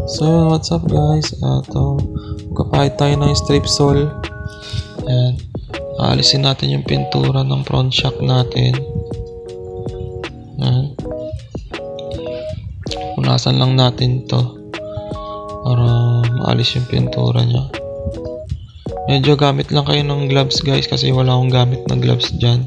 So, what's up guys? Magpapahid tayo ng strip sole. Ayan. Aalisin natin yung pintura ng front shock natin. Ayan. Punasan lang natin to para maalis yung pintura nya. Medyo gamit lang kayo ng gloves guys, kasi wala akong gamit ng gloves dyan.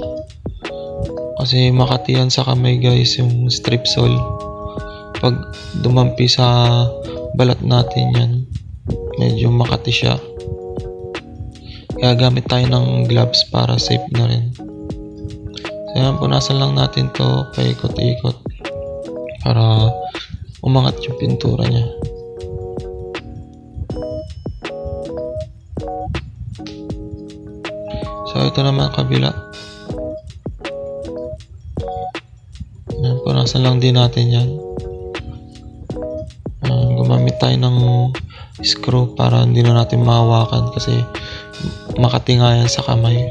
Kasi makati yan sa kamay guys, yung strip sole. Pag dumampi sa balat natin yan, medyo makati siya. Kaya gamit tayo ng gloves para safe na rin. So yan, punasan lang natin to paikot-ikot para umangat yung pintura nya. So ito naman kabila. Yan, punasan lang din natin yan. Gumamit tayo ng screw para hindi na natin mahawakan kasi makati nga yan sa kamay.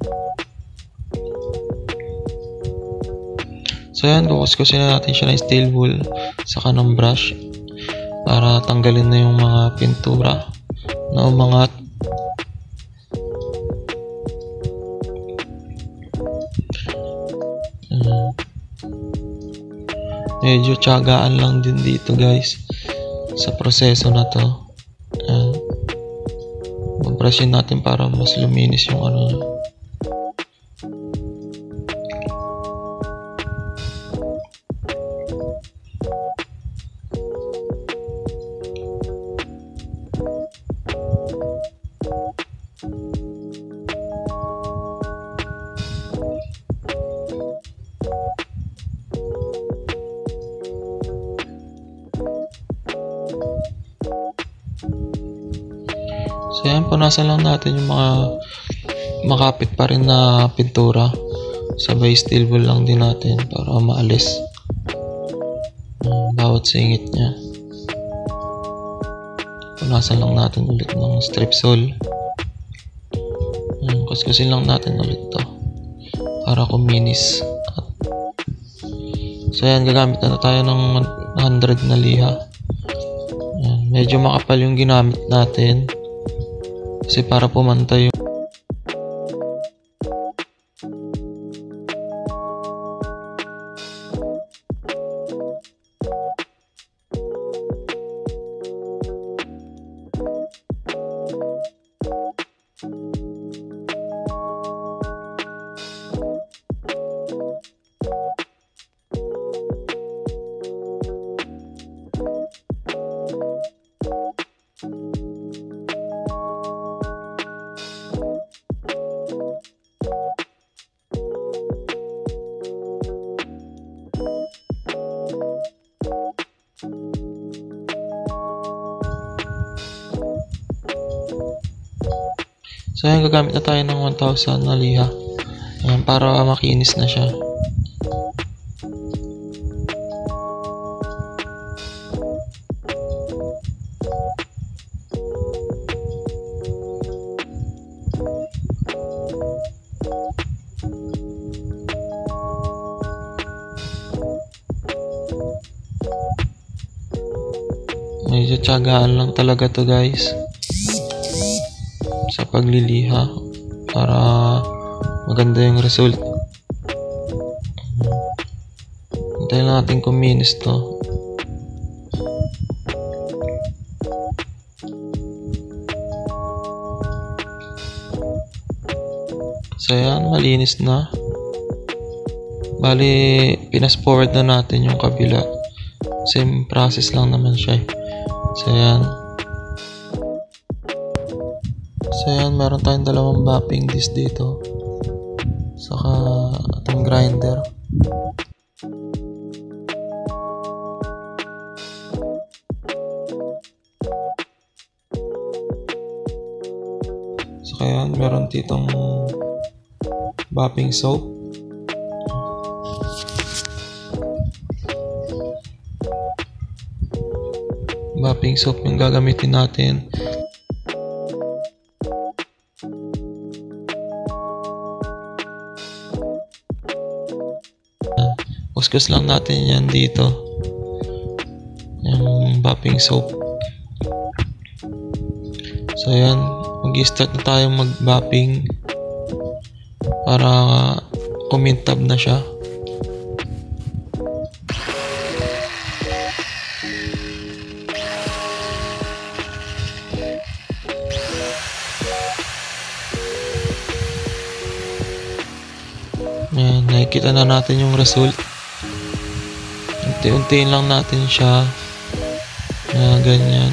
So yan, kukuskusin na natin siya ng steel wool saka ng brush para tanggalin na yung mga pintura na umangat. Medyo tiyagaan lang din dito guys sa proseso na to. Mag-brushin natin para mas luminis yung ano niya. So yan, punasan lang natin yung mga makapit pa rin na pintura. Sabay steel wool lang din natin para maalis bawat singit nya. Punasan lang natin ulit ng strip sole. Kuskusin lang natin ulit to para kuminis. So yan, gagamit na tayo ng 100 na liha. Medyo makapal yung ginamit natin kasi para pumantay yung So ayan, gagamit na tayo ng 1,000 na liha. Ayan, para makinis na siya. Medyo tiyagaan lang talaga to guys sa pagliliha para maganda yung result. Hintayin lang natin kuminis to. So yan, malinis na. Bali, pinas forward na natin yung kabila. Same process lang naman siya. So yan. So yan, meron tayong dalawang mapping disc dito. Saka itong grinder. So yan, meron ditong mapping soap. Mapping soap yung gagamitin natin. Kuskus lang natin yan dito. Yung bapping soap. So ayan, mag-start na tayo mag-bapping para kumintab na siya. Ayan, nakikita na natin yung result. Unti-untiin lang natin siya na ganyan.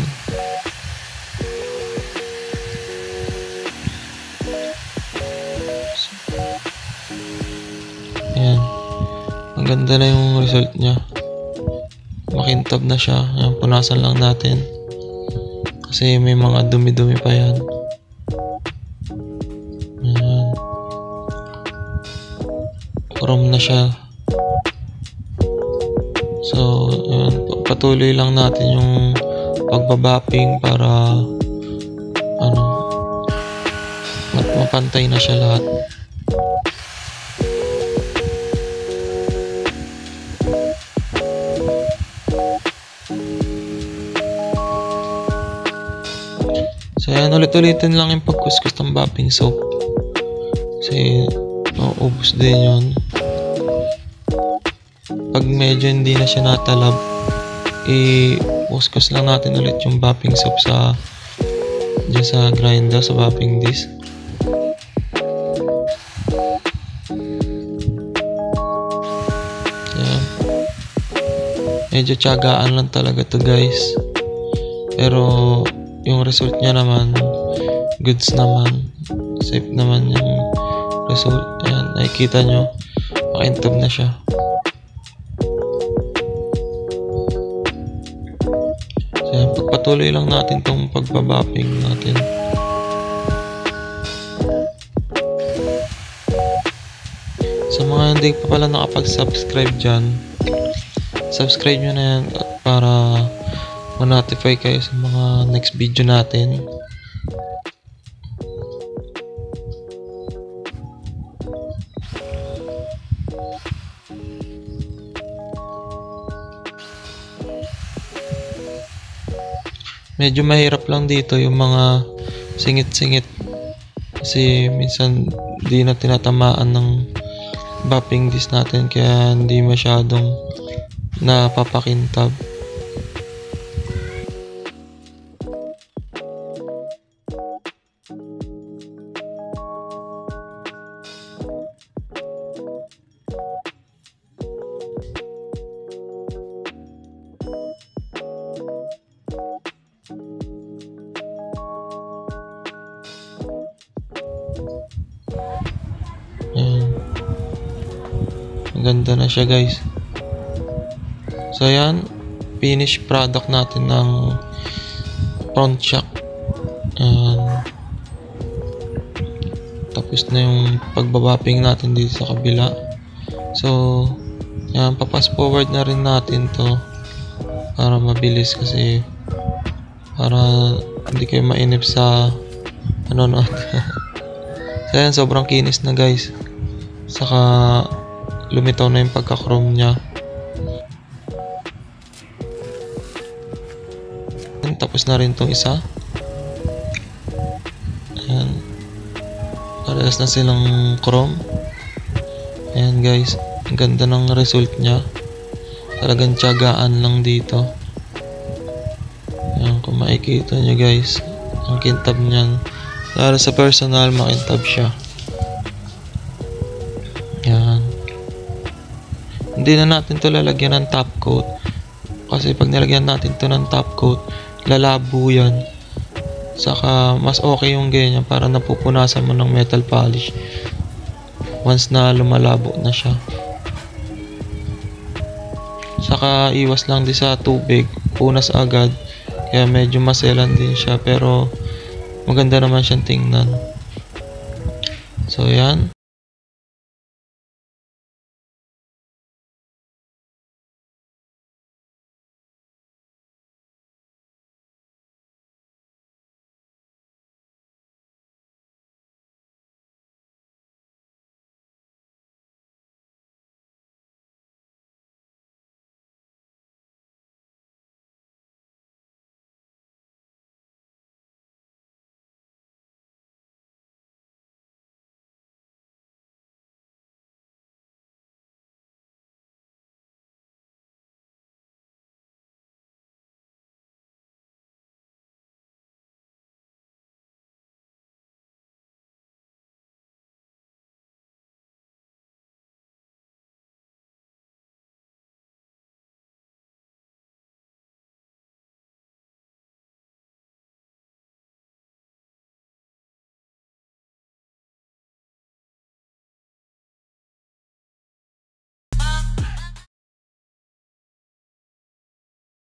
Ayan, ang ganda na yung result niya. Makintab na siya. Ayan, punasan lang natin kasi may mga dumi-dumi pa yan. Ayan, chrome na siya. So ayan, patuloy lang natin yung pagbabapping para mapantay na siya lahat. So ayan, ulit-ulitin lang yung pagkuskus ng bapping soap kasi mauubos din yun. Pag medyo hindi na siya natalab, i-kuskus lang natin ulit yung bapping soap dyan sa grinder, sa bapping disc. Ayan. Medyo tiyagaan lang talaga to guys, pero yung result niya naman goods naman, safe naman yung result. Ayan, nakikita nyo makintab na siya. So ayan, pagpatuloy lang natin tong pagbabapping natin. Sa mga hindi pa pala nakapag-subscribe dyan, subscribe nyo na yan para ma-notify kayo sa mga next video natin. Medyo mahirap lang dito yung mga singit-singit kasi minsan di na tinatamaan ng bapping disc natin kaya hindi masyadong napapakintab. Ayan. Ang ganda na siya guys. So ayan, finished product natin ng front shock. Ayan. Tapos na yung pagbabapping natin dito sa kabila. So ayan, papas forward na rin natin to para mabilis kasi para hindi kayo mainip sa ano. So ayan, sobrang kinis na guys. Saka lumitaw na yung pagka-chrome niya. Tapos na rin itong isa. Ayan, parehas na silang chrome. Ayan guys, ang ganda ng result niya. Talagang tiyagaan lang dito. Ayan, kung makikita nyo guys, ang kintab niyan. Lalo sa personal, makintab siya. Ayan. Hindi na natin to lalagyan ng top coat kasi pag nilagyan natin to ng top coat, lalabo yan. Saka mas okay yung ganyan para napupunasan mo ng metal polish once na lumalabo na siya. Saka iwas lang din sa tubig, punas agad, kaya medyo maselan din siya pero maganda naman siyang tingnan. So yan.